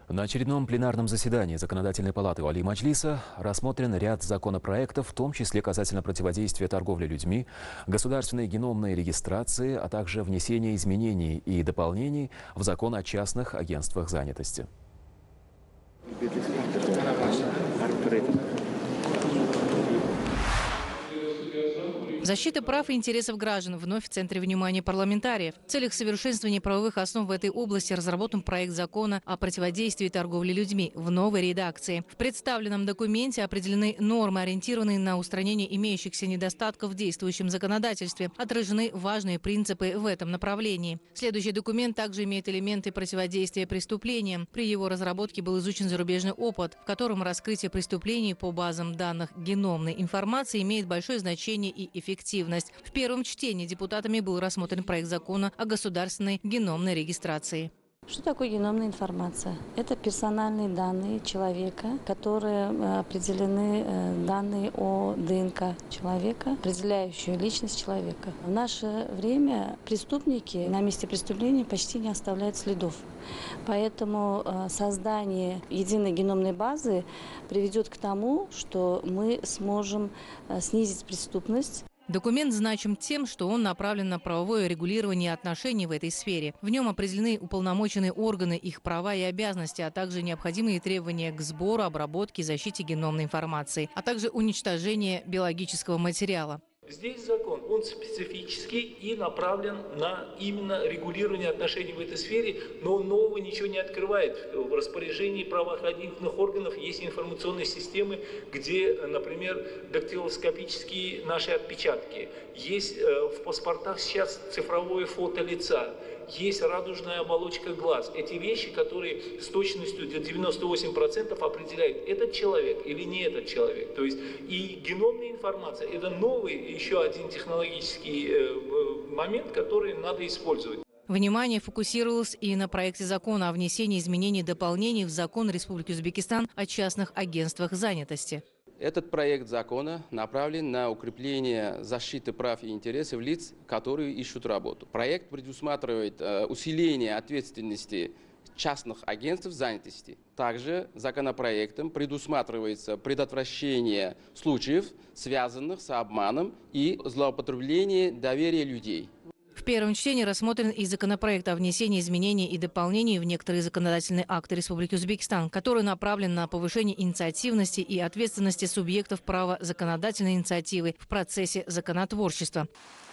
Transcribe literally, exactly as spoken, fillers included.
На очередном пленарном заседании Законодательной палаты Али-Маджлиса рассмотрен ряд законопроектов, в том числе касательно противодействия торговле людьми, государственной геномной регистрации, а также внесения изменений и дополнений в закон о частных агентствах занятости. Защита прав и интересов граждан вновь в центре внимания парламентариев. В целях совершенствования правовых основ в этой области разработан проект закона о противодействии торговле людьми в новой редакции. В представленном документе определены нормы, ориентированные на устранение имеющихся недостатков в действующем законодательстве. Отражены важные принципы в этом направлении. Следующий документ также имеет элементы противодействия преступлениям. При его разработке был изучен зарубежный опыт, в котором раскрытие преступлений по базам данных геномной информации имеет большое значение и эффективность. В первом чтении депутатами был рассмотрен проект закона о государственной геномной регистрации. Что такое геномная информация? Это персональные данные человека, которые определены, данные о ДНК человека, определяющие личность человека. В наше время преступники на месте преступления почти не оставляют следов. Поэтому создание единой геномной базы приведет к тому, что мы сможем снизить преступность. Документ значим тем, что он направлен на правовое регулирование отношений в этой сфере. В нем определены уполномоченные органы, их права и обязанности, а также необходимые требования к сбору, обработке и защите геномной информации, а также уничтожение биологического материала. Здесь закон, он специфический и направлен на именно регулирование отношений в этой сфере, но он нового ничего не открывает. В распоряжении правоохранительных органов есть информационные системы, где, например, дактилоскопические наши отпечатки. Есть в паспортах сейчас цифровое фото лица. Есть радужная оболочка глаз. Эти вещи, которые с точностью до девяноста восьми процентов определяют, этот человек или не этот человек. То есть и геномная информация – это новый еще один технологический момент, который надо использовать. Внимание фокусировалось и на проекте закона о внесении изменений и дополнений в закон Республики Узбекистан о частных агентствах занятости. Этот проект закона направлен на укрепление защиты прав и интересов лиц, которые ищут работу. Проект предусматривает усиление ответственности частных агентств занятости. Также законопроектом предусматривается предотвращение случаев, связанных с обманом и злоупотреблением доверия людей. В первом чтении рассмотрен и законопроект о внесении изменений и дополнений в некоторые законодательные акты Республики Узбекистан, который направлен на повышение инициативности и ответственности субъектов права законодательной инициативы в процессе законотворчества.